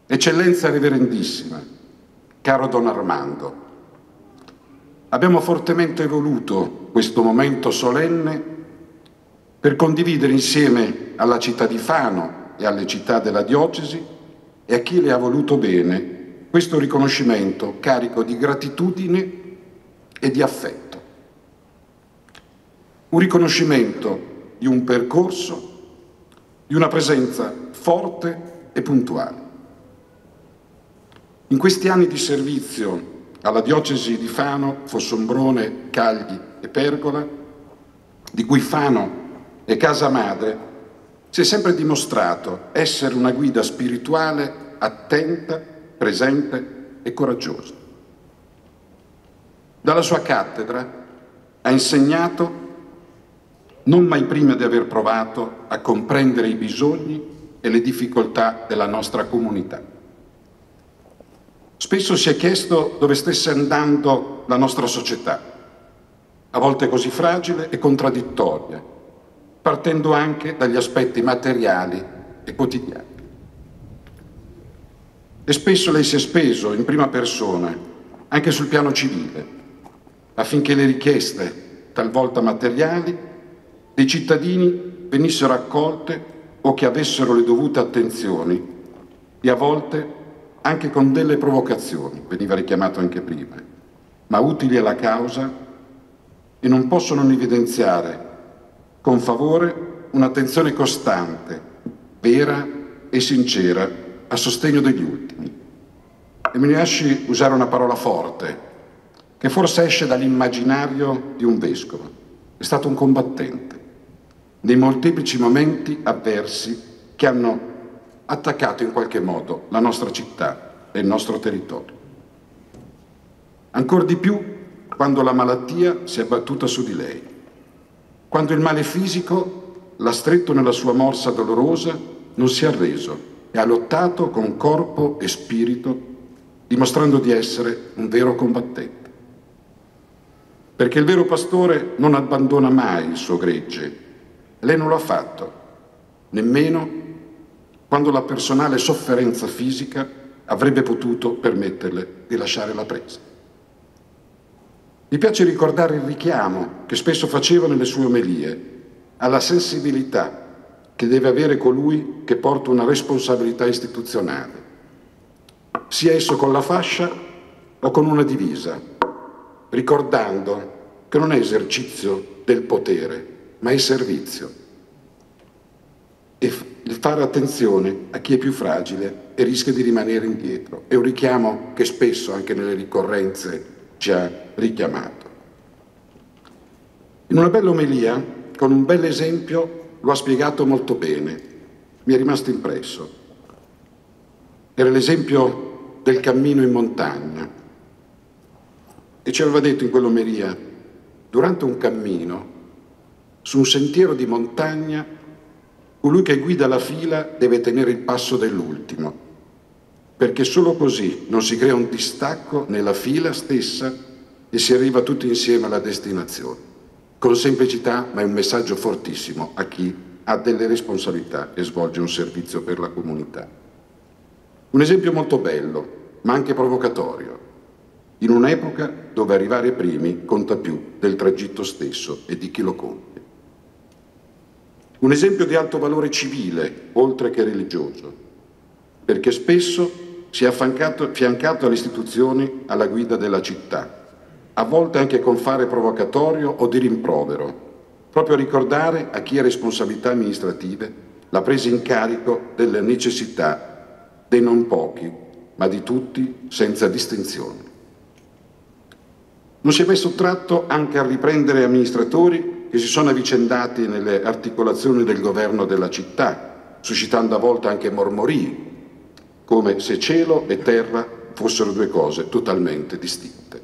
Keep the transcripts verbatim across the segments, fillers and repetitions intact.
Eccellenza Reverendissima, caro Don Armando, abbiamo fortemente voluto questo momento solenne per condividere insieme alla città di Fano e alle città della diocesi e a chi le ha voluto bene questo riconoscimento carico di gratitudine e di affetto. Un riconoscimento di un percorso, di una presenza forte e puntuale. In questi anni di servizio alla diocesi di Fano, Fossombrone, Cagli e Pergola, di cui Fano è casa madre, si è sempre dimostrato essere una guida spirituale attenta, presente e coraggiosa. Dalla sua cattedra ha insegnato, non mai prima di aver provato a comprendere i bisogni e le difficoltà della nostra comunità. Spesso si è chiesto dove stesse andando la nostra società, a volte così fragile e contraddittoria, partendo anche dagli aspetti materiali e quotidiani. E spesso lei si è speso in prima persona, anche sul piano civile, affinché le richieste, talvolta materiali, dei cittadini venissero accolte o che avessero le dovute attenzioni e a volte anche con delle provocazioni, veniva richiamato anche prima, ma utili alla causa e non posso non evidenziare con favore un'attenzione costante, vera e sincera a sostegno degli ultimi. E mi lasci usare una parola forte, che forse esce dall'immaginario di un vescovo. È stato un combattente nei molteplici momenti avversi che hanno attaccato in qualche modo la nostra città e il nostro territorio. Ancor di più quando la malattia si è abbattuta su di lei, quando il male fisico l'ha stretto nella sua morsa dolorosa, non si è arreso e ha lottato con corpo e spirito, dimostrando di essere un vero combattente. Perché il vero pastore non abbandona mai il suo gregge. Lei non lo ha fatto, nemmeno quando la personale sofferenza fisica avrebbe potuto permetterle di lasciare la presa. Mi piace ricordare il richiamo che spesso faceva nelle sue omelie alla sensibilità che deve avere colui che porta una responsabilità istituzionale, sia esso con la fascia o con una divisa, ricordando che non è esercizio del potere, ma è servizio. E il fare attenzione a chi è più fragile e rischia di rimanere indietro. È un richiamo che spesso anche nelle ricorrenze ci ha richiamato. In una bella omelia, con un bel esempio, lo ha spiegato molto bene. Mi è rimasto impresso. Era l'esempio del cammino in montagna. E ci aveva detto in quell'omelia, durante un cammino, su un sentiero di montagna, colui che guida la fila deve tenere il passo dell'ultimo, perché solo così non si crea un distacco nella fila stessa e si arriva tutti insieme alla destinazione. Con semplicità, ma è un messaggio fortissimo a chi ha delle responsabilità e svolge un servizio per la comunità. Un esempio molto bello, ma anche provocatorio, in un'epoca dove arrivare primi conta più del tragitto stesso e di chi lo compie. Un esempio di alto valore civile, oltre che religioso, perché spesso si è affiancato, affiancato alle istituzioni alla guida della città, a volte anche con fare provocatorio o di rimprovero, proprio a ricordare a chi ha responsabilità amministrative la presa in carico delle necessità dei non pochi, ma di tutti senza distinzione. Non si è mai sottratto anche a riprendere amministratori che si sono avvicendati nelle articolazioni del governo della città, suscitando a volte anche mormorii, come se cielo e terra fossero due cose totalmente distinte.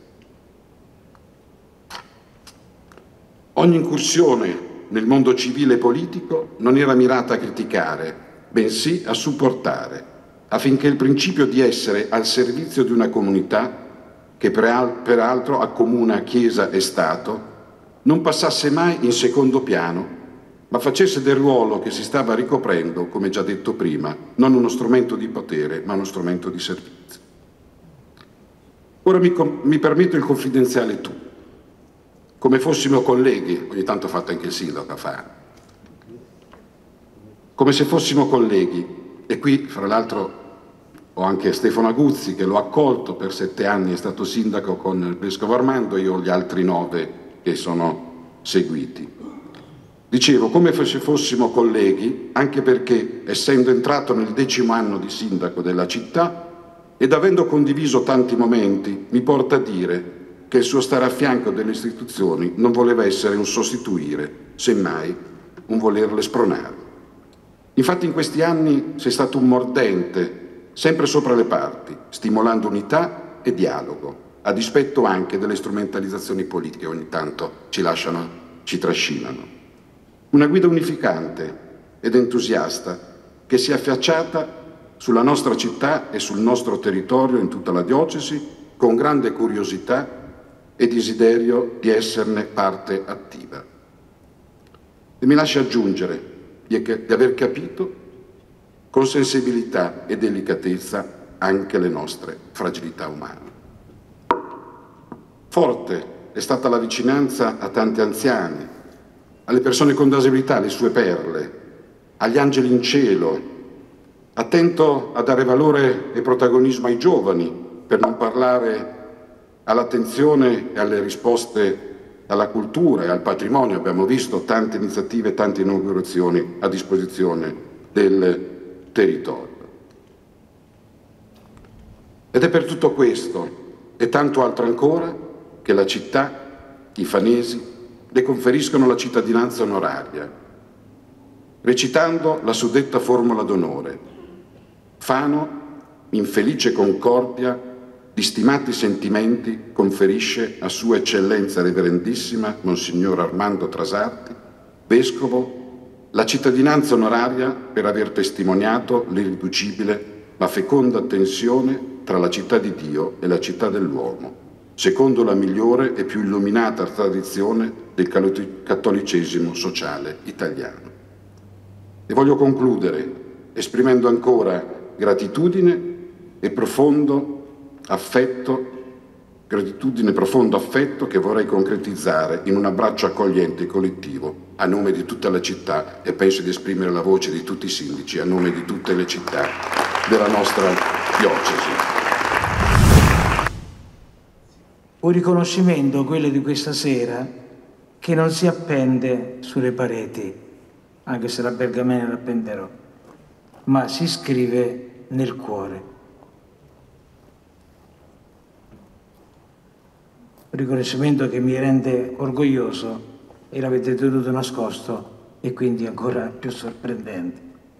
Ogni incursione nel mondo civile e politico non era mirata a criticare, bensì a supportare, affinché il principio di essere al servizio di una comunità, che peraltro accomuna Chiesa e Stato, non passasse mai in secondo piano, ma facesse del ruolo che si stava ricoprendo, come già detto prima, non uno strumento di potere, ma uno strumento di servizio. Ora mi, mi permetto il confidenziale tu, come fossimo colleghi, ogni tanto ho fatto anche il sindaco a fare, come se fossimo colleghi, e qui fra l'altro ho anche Stefano Aguzzi che l'ho accolto per sette anni, è stato sindaco con il vescovo Armando, io ho gli altri nove che sono seguiti. Dicevo, come se fossimo colleghi, anche perché, essendo entrato nel decimo anno di sindaco della città ed avendo condiviso tanti momenti, mi porta a dire che il suo stare a fianco delle istituzioni non voleva essere un sostituire, semmai un volerle spronare. Infatti in questi anni sei stato un mordente, sempre sopra le parti, stimolando unità e dialogo, a dispetto anche delle strumentalizzazioni politiche, ogni tanto ci lasciano, ci trascinano. Una guida unificante ed entusiasta che si è affacciata sulla nostra città e sul nostro territorio in tutta la diocesi con grande curiosità e desiderio di esserne parte attiva. E mi lascia aggiungere di aver capito con sensibilità e delicatezza anche le nostre fragilità umane. Forte è stata la vicinanza a tanti anziani, alle persone con disabilità, le sue perle, agli angeli in cielo, attento a dare valore e protagonismo ai giovani, per non parlare all'attenzione e alle risposte alla cultura e al patrimonio. Abbiamo visto tante iniziative, tante inaugurazioni a disposizione del territorio. Ed è per tutto questo e tanto altro ancora che la città, i fanesi, le conferiscono la cittadinanza onoraria, recitando la suddetta formula d'onore. Fano, in felice concordia di stimati sentimenti, conferisce a Sua Eccellenza Reverendissima Monsignor Armando Trasarti, Vescovo, la cittadinanza onoraria per aver testimoniato l'irriducibile ma feconda tensione tra la città di Dio e la città dell'uomo, secondo la migliore e più illuminata tradizione del cattolicesimo sociale italiano. E voglio concludere esprimendo ancora gratitudine e profondo affetto, gratitudine e profondo affetto che vorrei concretizzare in un abbraccio accogliente e collettivo a nome di tutta la città, e penso di esprimere la voce di tutti i sindaci a nome di tutte le città della nostra diocesi. Un riconoscimento, quello di questa sera, che non si appende sulle pareti, anche se la pergamena la appenderò, ma si scrive nel cuore. Un riconoscimento che mi rende orgoglioso e l'avete tenuto nascosto e quindi ancora più sorprendente.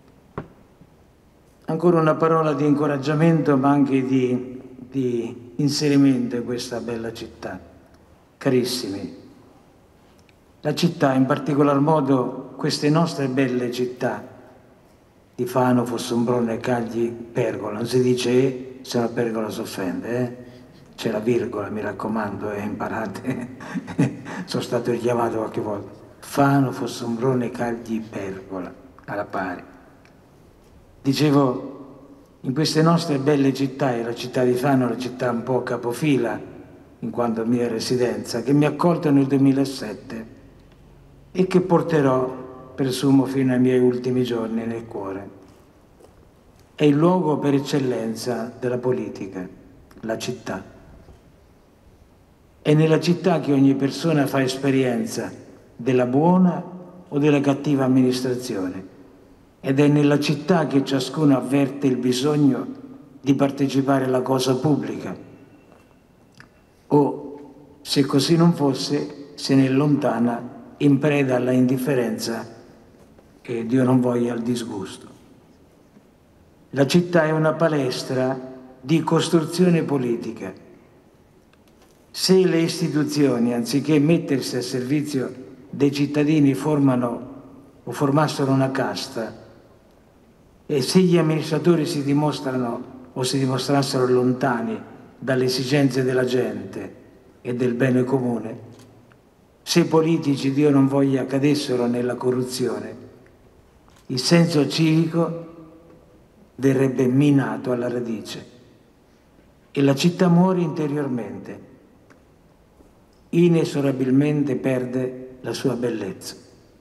Ancora una parola di incoraggiamento ma anche di, di inserimento in questa bella città. Carissimi, la città, in particolar modo queste nostre belle città di Fano, Fossombrone, Cagli, Pergola, non si dice E, se no Pergola si offende, eh? C'è la virgola, mi raccomando, e eh, imparate, sono stato richiamato qualche volta. Fano, Fossombrone, Cagli, Pergola, alla pari. Dicevo, in queste nostre belle città, e la città di Fano è una città un po' capofila, in quanto mia residenza, che mi ha accolto nel duemilasette e che porterò, presumo, fino ai miei ultimi giorni nel cuore. È il luogo per eccellenza della politica, la città. È nella città che ogni persona fa esperienza della buona o della cattiva amministrazione, ed è nella città che ciascuno avverte il bisogno di partecipare alla cosa pubblica, o, se così non fosse, se ne allontana in preda alla indifferenza e, Dio non voglia, al disgusto. La città è una palestra di costruzione politica. Se le istituzioni, anziché mettersi a servizio dei cittadini, formano o formassero una casta, e se gli amministratori si dimostrano o si dimostrassero lontani dalle esigenze della gente e del bene comune, se i politici, Dio non voglia, cadessero nella corruzione, il senso civico verrebbe minato alla radice e la città muore interiormente, inesorabilmente perde la sua bellezza.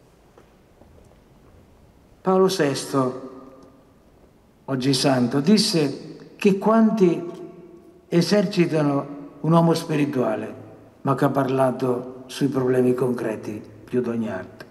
Paolo sesto, oggi santo, disse che quanti esercitano un uomo spirituale, ma che ha parlato sui problemi concreti più di ogni altro,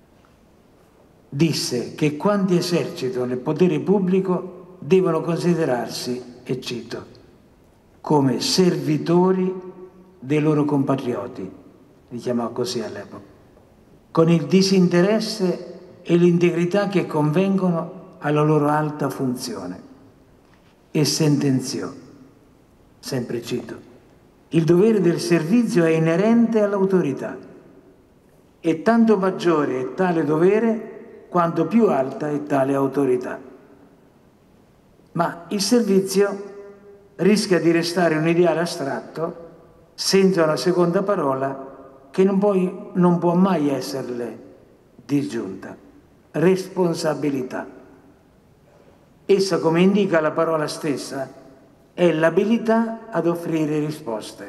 disse che quanti esercitano il potere pubblico devono considerarsi, e cito, come servitori dei loro compatrioti, li chiamava così all'epoca, con il disinteresse e l'integrità che convengono alla loro alta funzione. E sentenziò, sempre cito, il dovere del servizio è inerente all'autorità e tanto maggiore è tale dovere quanto più alta è tale autorità. Ma il servizio rischia di restare un ideale astratto senza una seconda parola che non, puoi, non può mai esserle disgiunta: responsabilità. Essa, come indica la parola stessa, è l'abilità ad offrire risposte,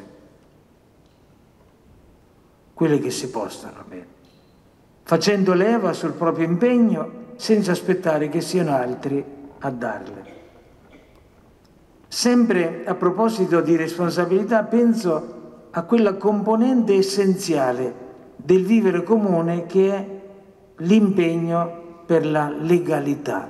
quelle che si possono bene, facendo leva sul proprio impegno senza aspettare che siano altri a darle. Sempre a proposito di responsabilità, penso a quella componente essenziale del vivere comune che è l'impegno per la legalità.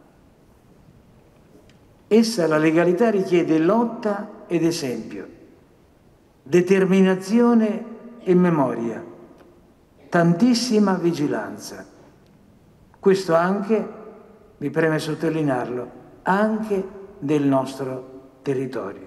Essa, la legalità, richiede lotta ed esempio, determinazione e memoria, tantissima vigilanza. Questo anche, mi preme sottolinearlo, anche del nostro territorio.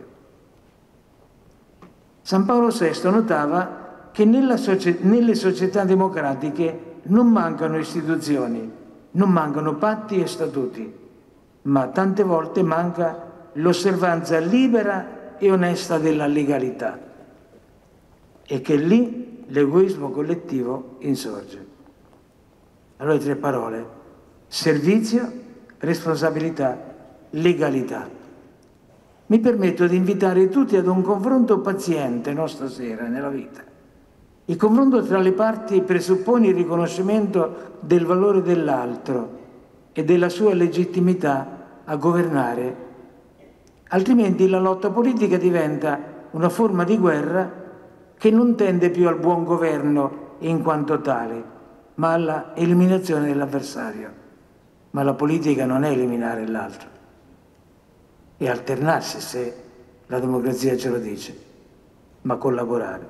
San Paolo sesto notava che nella socie- nelle società democratiche non mancano istituzioni, non mancano patti e statuti, ma tante volte manca l'osservanza libera e onesta della legalità, e che lì l'egoismo collettivo insorge. Allora tre parole: servizio, responsabilità, legalità. Mi permetto di invitare tutti ad un confronto paziente, no, stasera, nella vita. Il confronto tra le parti presuppone il riconoscimento del valore dell'altro e della sua legittimità a governare, altrimenti la lotta politica diventa una forma di guerra che non tende più al buon governo in quanto tale, ma alla eliminazione dell'avversario. Ma la politica non è eliminare l'altro, è alternarsi, se la democrazia ce lo dice, ma collaborare.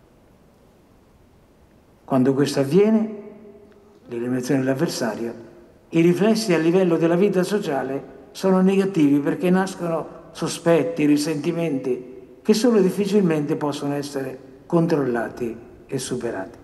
Quando questo avviene, l'eliminazione dell'avversario, i riflessi a livello della vita sociale sono negativi, perché nascono sospetti, risentimenti che solo difficilmente possono essere controllati e superati.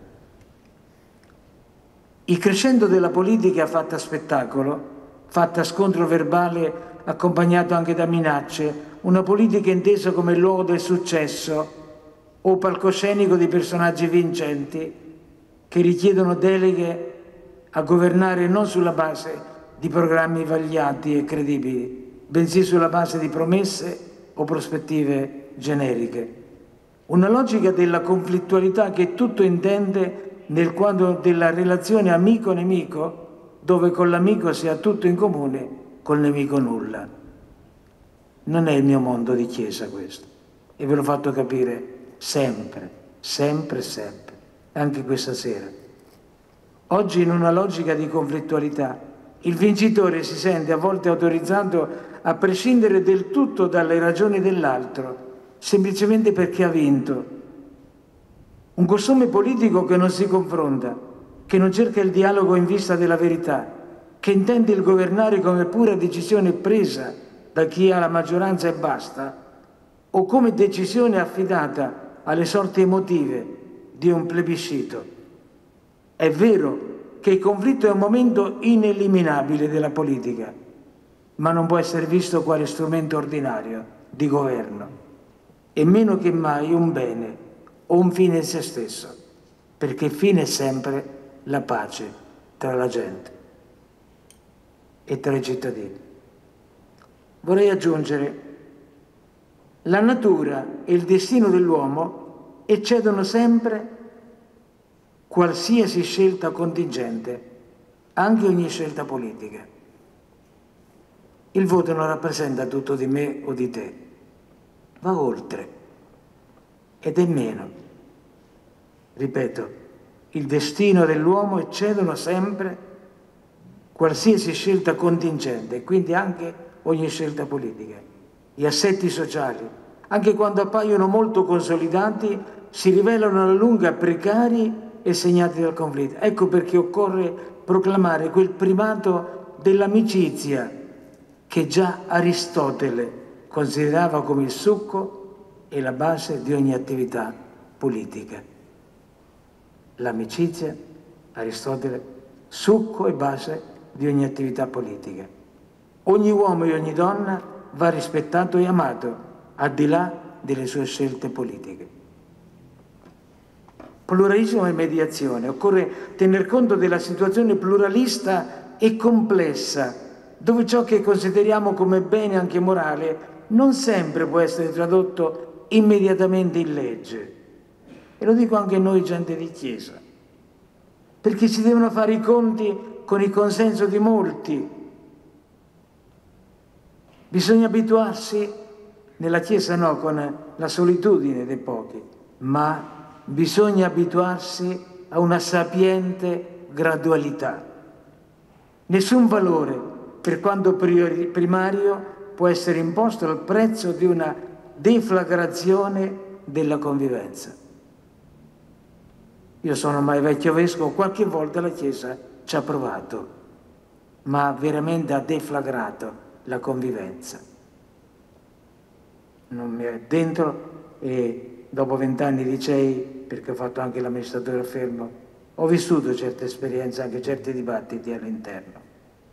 Il crescendo della politica fatta spettacolo, fatta scontro verbale accompagnato anche da minacce, una politica intesa come luogo del successo o palcoscenico di personaggi vincenti che richiedono deleghe a governare non sulla base di programmi vagliati e credibili, bensì sulla base di promesse o prospettive generiche. Una logica della conflittualità che tutto intende nel quadro della relazione amico-nemico, dove con l'amico si ha tutto in comune, col nemico nulla. Non è il mio mondo di chiesa questo, e ve l'ho fatto capire sempre, sempre, sempre, anche questa sera. Oggi, in una logica di conflittualità, il vincitore si sente a volte autorizzato a prescindere del tutto dalle ragioni dell'altro, semplicemente perché ha vinto. Un costume politico che non si confronta, che non cerca il dialogo in vista della verità, che intende il governare come pura decisione presa da chi ha la maggioranza e basta, o come decisione affidata alle sorti emotive di un plebiscito. È vero che il conflitto è un momento ineliminabile della politica, ma non può essere visto quale strumento ordinario di governo, e meno che mai un bene o un fine in se stesso. perché il fine è sempre la pace tra la gente e tra i cittadini. Vorrei aggiungere: la natura e il destino dell'uomo eccedono sempre qualsiasi scelta contingente, anche ogni scelta politica. Il voto non rappresenta tutto di me o di te, va oltre ed è meno. Ripeto, il destino dell'uomo eccedono sempre qualsiasi scelta contingente e quindi anche ogni scelta politica. Gli assetti sociali, anche quando appaiono molto consolidati, si rivelano alla lunga precari e segnati dal conflitto. Ecco perché occorre proclamare quel primato dell'amicizia che già Aristotele considerava come il succo e la base di ogni attività politica. L'amicizia, Aristotele, succo e base di ogni attività politica. Ogni uomo e ogni donna va rispettato e amato, al di là delle sue scelte politiche. Pluralismo e mediazione. Occorre tener conto della situazione pluralista e complessa, dove ciò che consideriamo come bene anche morale non sempre può essere tradotto immediatamente in legge. E lo dico anche a noi, gente di Chiesa, perché si devono fare i conti con il consenso di molti. Bisogna abituarsi, nella Chiesa no, con la solitudine dei pochi, ma bisogna abituarsi a una sapiente gradualità. Nessun valore, per quanto primario, può essere imposto al prezzo di una deflagrazione della convivenza. Io sono ormai vecchio vescovo, qualche volta la Chiesa ci ha provato, ma veramente ha deflagrato la convivenza. Non mi è dentro e dopo vent'anni di C E I, perché ho fatto anche l'amministratore fermo, ho vissuto certe esperienze, anche certi dibattiti all'interno.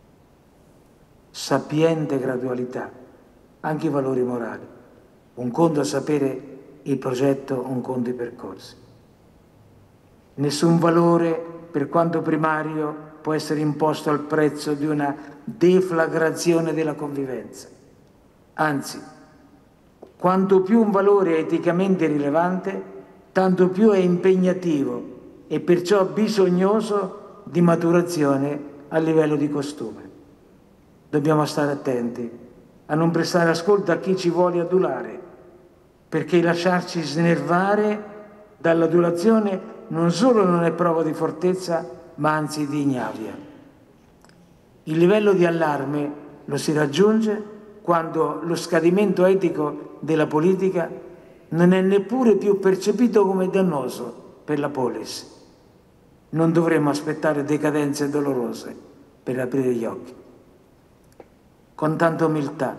Sapiente gradualità, anche i valori morali. Un conto sapere il progetto, un conto i percorsi. Nessun valore, per quanto primario, può essere imposto al prezzo di una deflagrazione della convivenza. Anzi, quanto più un valore è eticamente rilevante, tanto più è impegnativo e perciò bisognoso di maturazione a livello di costume. Dobbiamo stare attenti a non prestare ascolto a chi ci vuole adulare, perché lasciarci snervare dall'adulazione non solo non è prova di fortezza, ma anzi di ignavia. Il livello di allarme lo si raggiunge quando lo scadimento etico della politica non è neppure più percepito come dannoso per la polis. Non dovremmo aspettare decadenze dolorose per aprire gli occhi. Con tanta umiltà,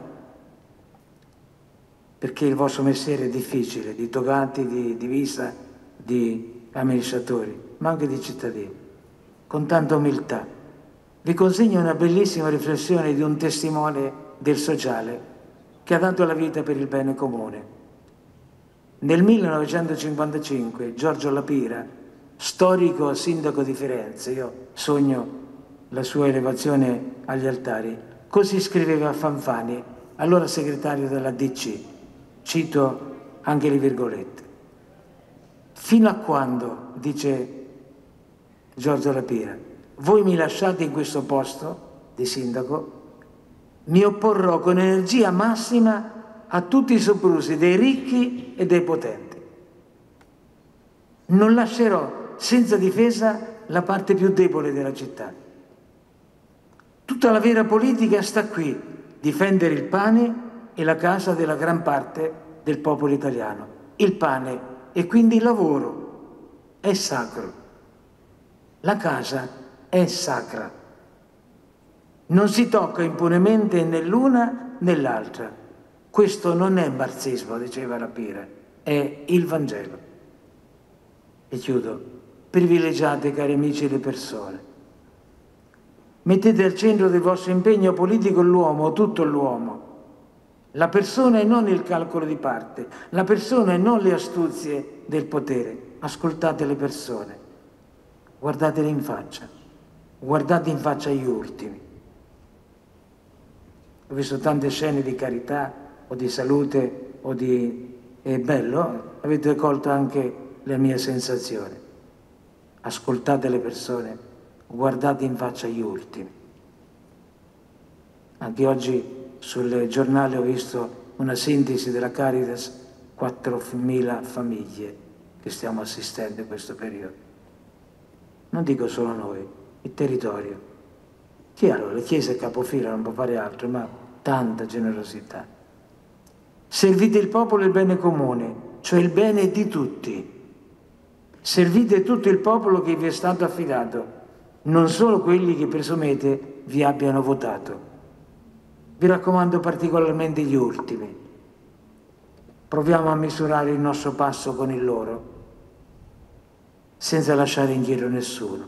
perché il vostro mestiere è difficile, di togati, di divisa, di amministratori, ma anche di cittadini. Con tanta umiltà vi consegno una bellissima riflessione di un testimone del sociale che ha dato la vita per il bene comune. Nel millenovecentocinquantacinque Giorgio La Pira, storico sindaco di Firenze, io sogno la sua elevazione agli altari, così scriveva Fanfani, allora segretario della D C, cito anche le virgolette. Fino a quando, dice Giorgio La Pira, voi mi lasciate in questo posto di sindaco, mi opporrò con energia massima a tutti i soprusi dei ricchi e dei potenti. Non lascerò senza difesa la parte più debole della città. Tutta la vera politica sta qui, difendere il pane e la casa della gran parte del popolo italiano. Il pane e quindi il lavoro è sacro. La casa è sacra. Non si tocca impunemente né l'una né l'altra. Questo non è marxismo, diceva La Pira, è il Vangelo. E chiudo. Privilegiate, cari amici, le persone. Mettete al centro del vostro impegno politico l'uomo, tutto l'uomo. La persona e non il calcolo di parte, la persona e non le astuzie del potere. Ascoltate le persone. guardateli in faccia, guardate in faccia gli ultimi. Ho visto tante scene di carità o di salute o di... è bello, avete colto anche le mie sensazioni. Ascoltate le persone, guardate in faccia gli ultimi. Anche oggi sul giornale ho visto una sintesi della Caritas, quattromila famiglie che stiamo assistendo in questo periodo. Non dico solo noi, il territorio. Chiaro, le chiese capofila non può fare altro, ma tanta generosità. Servite il popolo e il bene comune, cioè il bene di tutti. Servite tutto il popolo che vi è stato affidato, non solo quelli che presumete vi abbiano votato. Vi raccomando particolarmente gli ultimi. Proviamo a misurare il nostro passo con il loro, senza lasciare indietro nessuno.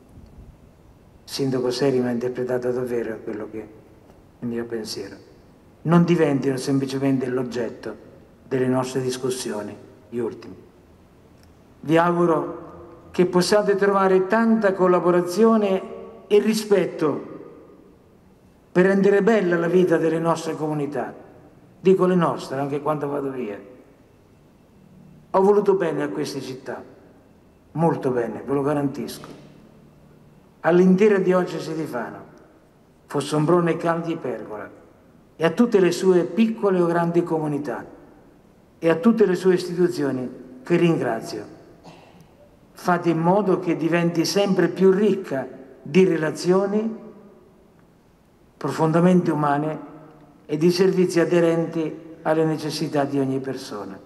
Sindaco Seri mi ha interpretato davvero quello che è il mio pensiero. Non diventino semplicemente l'oggetto delle nostre discussioni, gli ultimi. Vi auguro che possiate trovare tanta collaborazione e rispetto per rendere bella la vita delle nostre comunità. Dico le nostre, anche quando vado via. Ho voluto bene a queste città, molto bene, ve lo garantisco. All'intera diocesi di Fano, Fossombrone, Caldi e Pergola, e a tutte le sue piccole o grandi comunità, e a tutte le sue istituzioni che ringrazio. Fate in modo che diventi sempre più ricca di relazioni profondamente umane e di servizi aderenti alle necessità di ogni persona.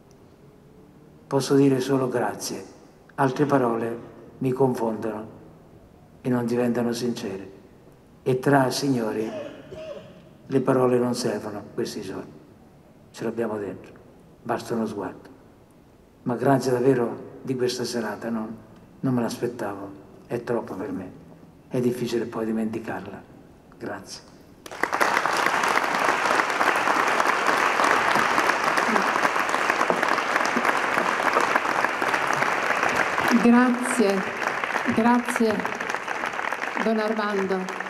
Posso dire solo grazie, altre parole mi confondono e non diventano sincere. E tra signori le parole non servono questi giorni, ce l'abbiamo dentro, basta uno sguardo. Ma grazie davvero di questa serata, no? Non me l'aspettavo, è troppo per me, è difficile poi dimenticarla. Grazie. Grazie, grazie Don Armando.